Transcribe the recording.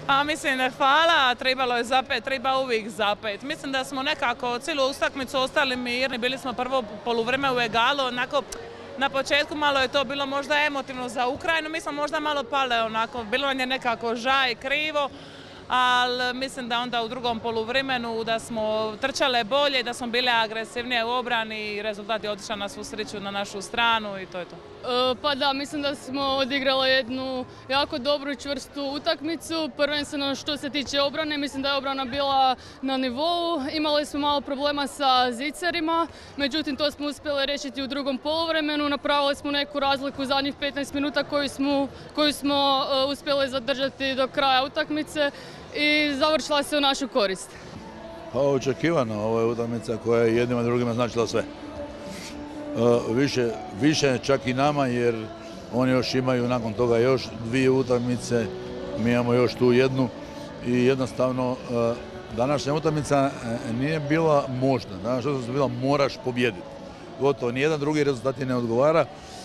A mislim da hvala, trebalo je zapet, treba uvijek zapet. Mislim da smo nekako cijelu utakmicu ostali mirni, bili smo prvo poluvreme u egalu, onako na početku malo je to bilo možda emotivno za Ukrajinu, mi smo možda malo pale onako, bilo nam je nekako žaj, krivo, ali mislim da onda u drugom poluvremenu da smo trčale bolje, da smo bile agresivnije u obrani i rezultat je otišao na svu sreću na našu stranu i to je to. Pa da, mislim da smo odigrali jednu jako dobru i čvrstu utakmicu, prvenstveno što se tiče obrane, mislim da je obrana bila na nivou, imali smo malo problema sa zicerima, međutim to smo uspjeli riješiti u drugom poluvremenu, napravili smo neku razliku u zadnjih 15 minuta koju smo uspjeli zadržati do kraja utakmice i završila se u našu korist. Pa očekivano, ovo je utakmica koja je jednima i drugima značila sve. Više čak i nama jer oni još imaju nakon toga još dvije utakmice, mi imamo još tu jednu i jednostavno današnja utakmica nije bila možda, današnja utakmica bila moraš pobijediti. Gotovo, nijedan drugi rezultat ne odgovara